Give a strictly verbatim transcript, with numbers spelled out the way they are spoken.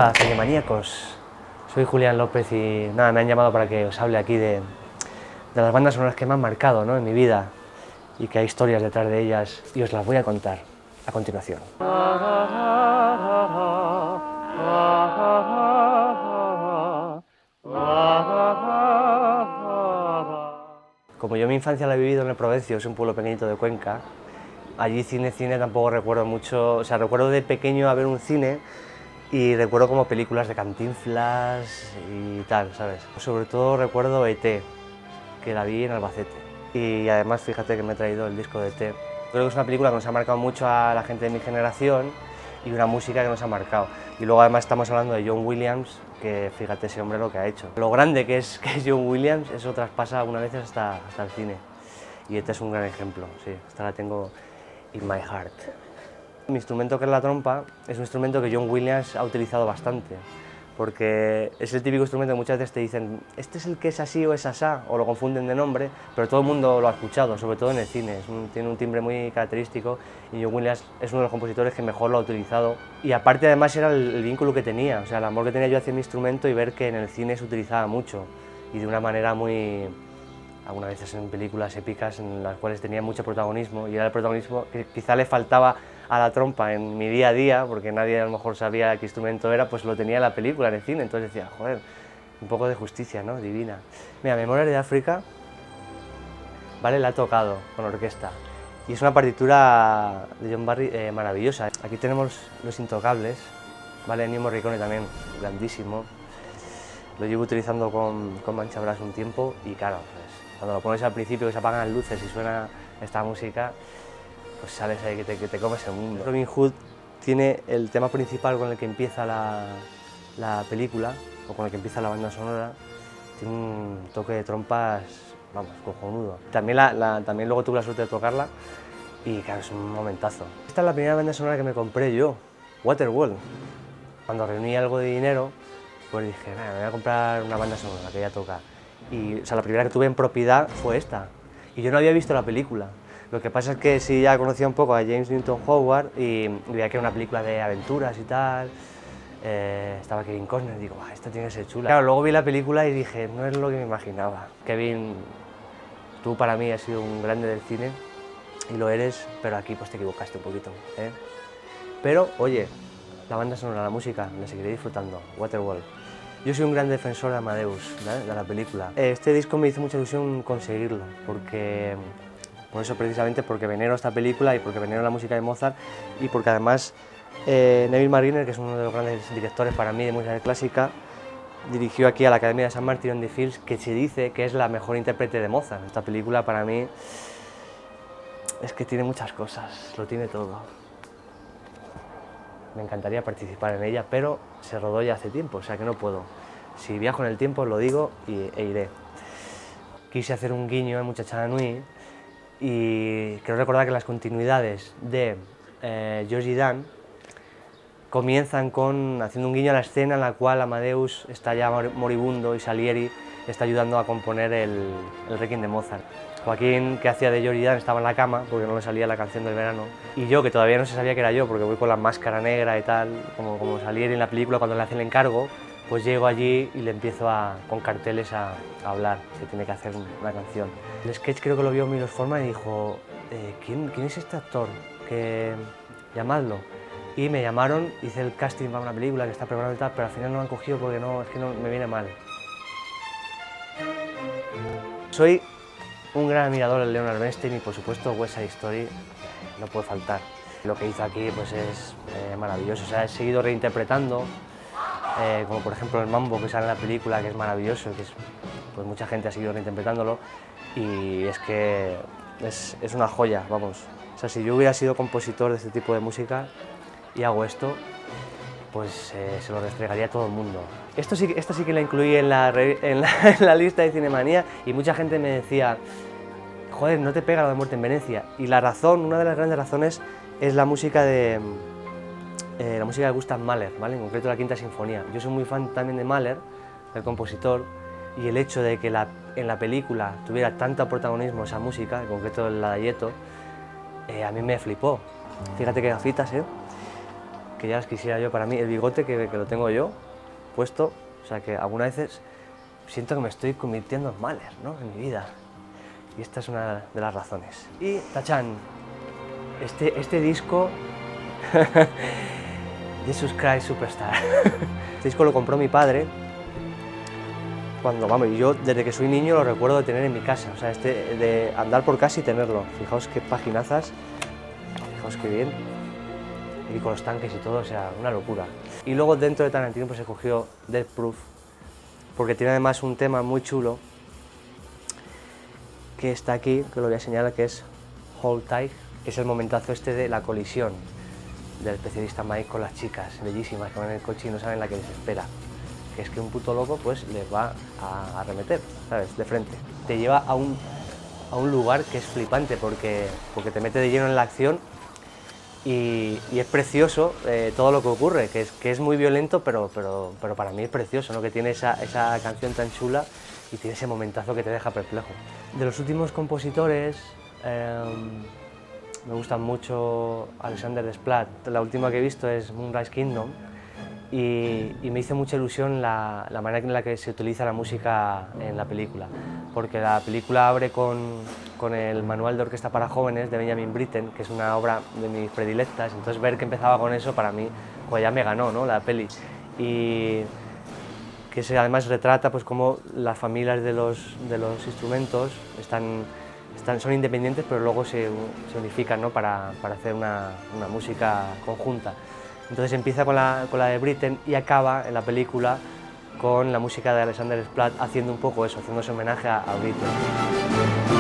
Hola, cinemaníacos. Soy Julián López y nada, me han llamado para que os hable aquí de, de las bandas sonoras que me han marcado, ¿no?, en mi vida y que hay historias detrás de ellas y os las voy a contar a continuación. Como yo mi infancia la he vivido en el Provencio, es un pueblo pequeñito de Cuenca, allí cine, cine tampoco recuerdo mucho, o sea, recuerdo de pequeño a ver un cine y recuerdo como películas de Cantinflas y tal, ¿sabes? Sobre todo recuerdo E T, que la vi en Albacete. Y además fíjate que me he traído el disco de E T. Creo que es una película que nos ha marcado mucho a la gente de mi generación y una música que nos ha marcado. Y luego además estamos hablando de John Williams, que fíjate ese hombre lo que ha hecho. Lo grande que es, que es John Williams, eso traspasa una vez hasta, hasta el cine. Y este es un gran ejemplo, sí, esta la tengo in my heart. Mi instrumento, que es la trompa, es un instrumento que John Williams ha utilizado bastante, porque es el típico instrumento que muchas veces te dicen este es el que es así o es asá, o lo confunden de nombre, pero todo el mundo lo ha escuchado, sobre todo en el cine, es un, tiene un timbre muy característico y John Williams es uno de los compositores que mejor lo ha utilizado. Y aparte además era el, el vínculo que tenía, o sea, el amor que tenía yo hacia mi instrumento y ver que en el cine se utilizaba mucho y de una manera muy... algunas veces en películas épicas en las cuales tenía mucho protagonismo y era el protagonismo que quizá le faltaba a la trompa en mi día a día, porque nadie a lo mejor sabía qué instrumento era, pues lo tenía en la película, en el cine, entonces decía, joder, un poco de justicia, ¿no?, divina. Mira, Memorias de África, vale, la ha tocado con orquesta y es una partitura de John Barry eh, maravillosa. Aquí tenemos Los Intocables, vale, Ennio Morricone también, grandísimo, lo llevo utilizando con, con Mancha Brass un tiempo y claro, pues, cuando lo pones al principio que se apagan las luces y suena esta música, pues sales ahí que te, que te comes el mundo. Robin Hood tiene el tema principal con el que empieza la, la película, o con el que empieza la banda sonora, tiene un toque de trompas, vamos, cojonudo. También, la, la, también luego tuve la suerte de tocarla y claro, es un momentazo. Esta es la primera banda sonora que me compré yo, Waterworld. Cuando reuní algo de dinero, pues dije, nada, me voy a comprar una banda sonora que ya toca. Y, o sea, la primera que tuve en propiedad fue esta, y yo no había visto la película. Lo que pasa es que sí ya conocía un poco a James Newton Howard y veía que era una película de aventuras y tal, eh, estaba Kevin Costner y digo, ah, esta tiene que ser chula. Claro, luego vi la película y dije, no es lo que me imaginaba. Kevin, tú para mí has sido un grande del cine y lo eres, pero aquí pues te equivocaste un poquito, ¿eh? Pero, oye, la banda sonora, la música, la seguiré disfrutando, Waterworld. Yo soy un gran defensor de Amadeus, ¿vale?, de la película. Este disco me hizo mucha ilusión conseguirlo, porque, por eso precisamente, porque venero esta película y porque venero la música de Mozart y porque además eh, Neville Marriner, que es uno de los grandes directores para mí de música clásica, dirigió aquí a la Academia de San Martin on the Fields, que se dice que es la mejor intérprete de Mozart. Esta película para mí es que tiene muchas cosas, lo tiene todo. Me encantaría participar en ella, pero se rodó ya hace tiempo, o sea que no puedo. Si viajo en el tiempo lo digo y, e iré. Quise hacer un guiño en Muchachada Nui y quiero recordar que las continuidades de eh, George y Dan comienzan con haciendo un guiño a la escena en la cual Amadeus está ya moribundo y Salieri está ayudando a componer el, el Requiem de Mozart. Joaquín, que hacía de George y Dan, estaba en la cama porque no le salía la canción del verano. Y yo, que todavía no se sabía que era yo, porque voy con la máscara negra y tal, como, como Salieri en la película cuando le hacen el encargo, pues llego allí y le empiezo a, con carteles a, a hablar, que tiene que hacer una canción. El sketch creo que lo vio Milos Forman y dijo, eh, ¿quién, ¿quién es este actor? Que llamadlo. Y me llamaron, hice el casting para una película que está preparada y tal, pero al final no me han cogido porque no, es que no, me viene mal. Soy un gran admirador de Leonard Bernstein y por supuesto West Side Story no puede faltar. Lo que hizo aquí pues es eh, maravilloso, o sea, he seguido reinterpretando, eh, como por ejemplo el mambo que sale en la película, que es maravilloso, que es, pues mucha gente ha seguido reinterpretándolo y es que es, es una joya, vamos. O sea, si yo hubiera sido compositor de este tipo de música y hago esto, pues eh, se lo restregaría a todo el mundo. Esto sí, esta sí que la incluí en la, en, la, en la lista de Cinemanía y mucha gente me decía, joder, no te pega lo de Muerte en Venecia. Y la razón, una de las grandes razones, es la música de, eh, la música de Gustav Mahler, ¿vale?, en concreto la Quinta Sinfonía. Yo soy muy fan también de Mahler, del compositor, y el hecho de que la, en la película tuviera tanto protagonismo esa música, en concreto el Adagietto, eh, a mí me flipó. Fíjate qué gafitas, ¿eh? que ya las quisiera yo para mí. El bigote que, que lo tengo yo puesto, o sea que algunas veces siento que me estoy convirtiendo en Mahler, ¿no?, en mi vida. Y esta es una de las razones. Y tachán, este, este disco, Jesus Christ Superstar. Este disco lo compró mi padre cuando, vamos, yo desde que soy niño lo recuerdo de tener en mi casa, o sea, este, de andar por casa y tenerlo. Fijaos qué paginazas, fijaos qué bien, y con los tanques y todo, o sea, una locura. Y luego dentro de Tarantino pues he cogido Death Proof, porque tiene además un tema muy chulo que está aquí, que lo voy a señalar, que es Hold Tight, que es el momentazo este de la colisión del especialista Mike con las chicas bellísimas que van en el coche y no saben la que les espera. Que es que un puto loco pues les va a arremeter, ¿sabes?, de frente. Te lleva a un, a un lugar que es flipante porque, porque te mete de lleno en la acción y, y es precioso eh, todo lo que ocurre, que es, que es muy violento, pero, pero, pero para mí es precioso, ¿no?, que tiene esa, esa canción tan chula y tiene ese momentazo que te deja perplejo. De los últimos compositores, eh, me gustan mucho Alexander Desplat. La última que he visto es Moonrise Kingdom, y, y me hizo mucha ilusión la, la manera en la que se utiliza la música en la película, porque la película abre con, con el manual de orquesta para jóvenes de Benjamin Britten, que es una obra de mis predilectas. Entonces ver que empezaba con eso para mí pues ya me ganó, ¿no?, la peli. Y que se además retrata pues cómo las familias de los, de los instrumentos están, están, son independientes, pero luego se, se unifican, ¿no?, para, para hacer una, una música conjunta. Entonces empieza con la, con la de Britten y acaba en la película con la música de Alexander Desplat haciendo un poco eso, haciendo ese homenaje a, a Britten.